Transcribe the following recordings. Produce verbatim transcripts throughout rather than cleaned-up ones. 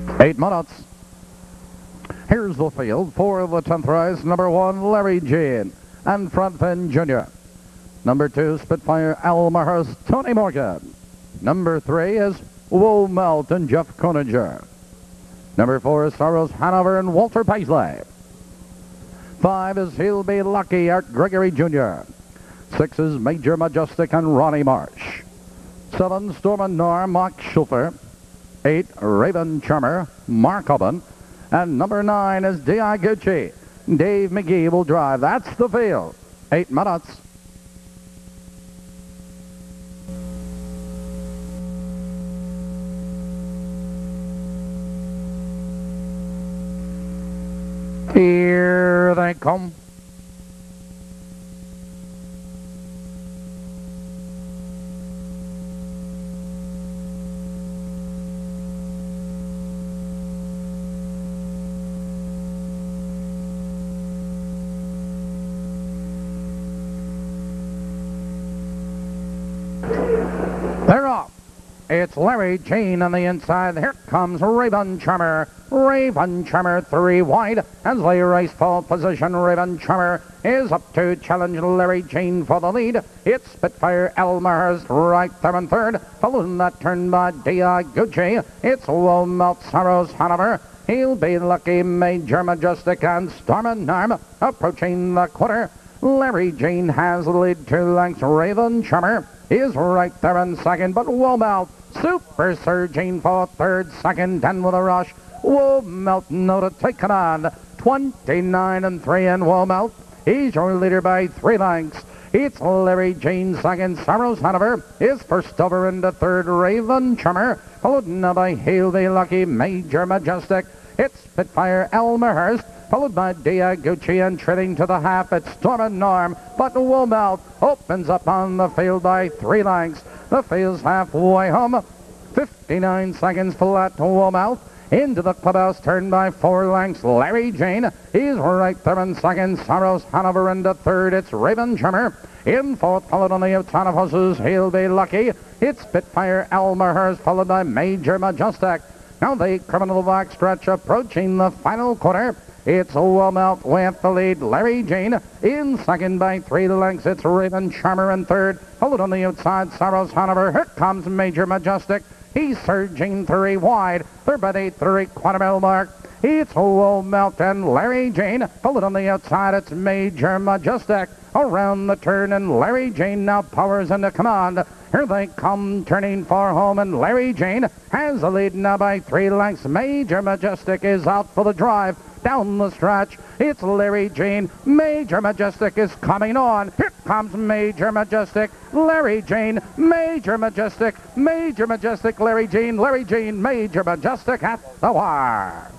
Eight minutes. Here's the field for the tenth race. Number one, Larry Jean and Front Fin Junior Number two, Spitfire Elmerhurst, Tony Morgan. Number three is Will Melt and Jeff Koninger. Number four is Saros Hanover and Walter Paisley. Five is He'll Be Lucky, Art Gregory Junior Six is Major Majestic and Ronnie Marsh. Seven, Storm and Norm, Mark Schulfer. Eight, Raven Charmer, Mark Oben. And number nine is D I Gucci. Dave McGee will drive. That's the field. Eight minutes. Here they come. They're off. It's Larry Jean on the inside. Here comes Raven Charmer. Raven Charmer three wide as they race pole position. Raven Charmer is up to challenge Larry Jean for the lead. It's Spitfire Elmerhurst right there in third. Followed in that turn by D I Gucci. It's Will Melt Saros Hanover. He'll Be Lucky, Major Majestic and Storm and Norm approaching the quarter. Larry Jean has the lead two lengths. Raven Charmer is right there in second, but Will Melt super surging for third, second, and with a rush. Will Melt no to take command. twenty-nine and three and Will Melt. He's your leader by three lengths. It's Larry Jean second. Saros Hanover is first over into third. Raven Charmer followed now by He'll Be Lucky, Major Majestic. It's Spitfire Elmerhurst followed by D I Gucci, and trailing to the half, it's Storm and Norm. But Will Melt opens up on the field by three lengths. The field's halfway home. fifty-nine seconds flat to Will Melt. Into the clubhouse, turned by four lengths. Larry Jean, he's right there in second. Saros Hanover into third. It's Raven Charmer. In fourth, followed on the outside of horses, He'll Be Lucky. It's Spitfire Elmerhurst, followed by Major Majestic. Now the criminal back stretch approaching the final quarter. It's Will Melt with the lead. Larry Jean in second by three lengths. It's Raven Charmer in third. Followed on the outside, Saros Hanover. Here comes Major Majestic. He's surging three wide. Third by the three-quarter mile mark. It's Will Melt and Larry Jean. Followed on the outside, it's Major Majestic. Around the turn, and Larry Jean now powers into command. Here they come, turning for home, and Larry Jean has the lead now by three lengths. Major Majestic is out for the drive. Down the stretch, it's Larry Jean. Major Majestic is coming on. Here comes Major Majestic. Larry Jean, Major Majestic, Major Majestic, Larry Jean, Larry Jean, Major Majestic at the wire.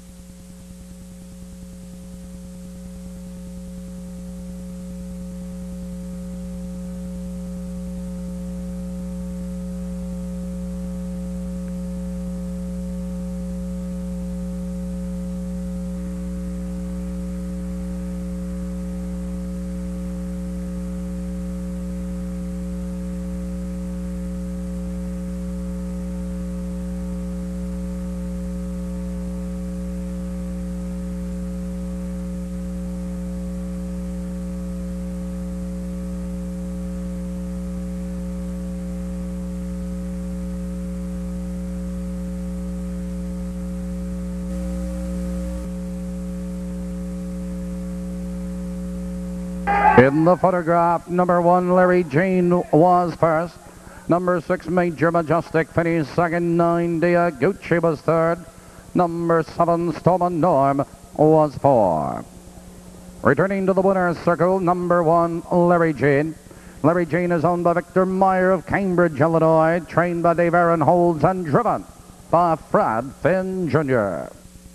In the photograph, number one, Larry Jean was first. Number six, Major Majestic finished second. Nine, D I Gucci was third. Number seven, Storm and Norm was four. Returning to the winner's circle, number one, Larry Jean. Larry Jean is owned by Victor Meyer of Cambridge, Illinois, trained by Dave Aaron Holds and driven by Fred Finn Junior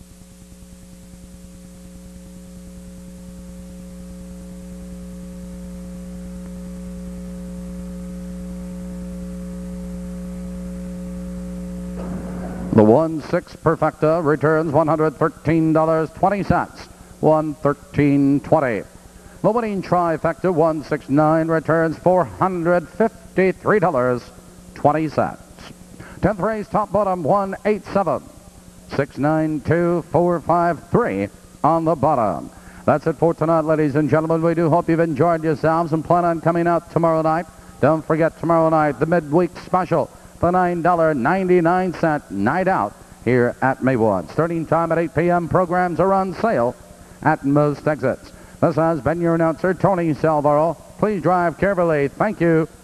The one six Perfecta returns one hundred thirteen dollars and twenty cents. one thirteen twenty. The winning trifecta one six nine returns four hundred fifty-three dollars and twenty cents. tenth race top bottom one eight seven. six nine two four five three on the bottom. That's it for tonight, ladies and gentlemen. We do hope you've enjoyed yourselves and plan on coming out tomorrow night. Don't forget tomorrow night, the midweek special, the nine ninety-nine night out here at Maywood. Starting time at eight p m Programs are on sale at most exits. This has been your announcer, Tony Salvaro. Please drive carefully. Thank you.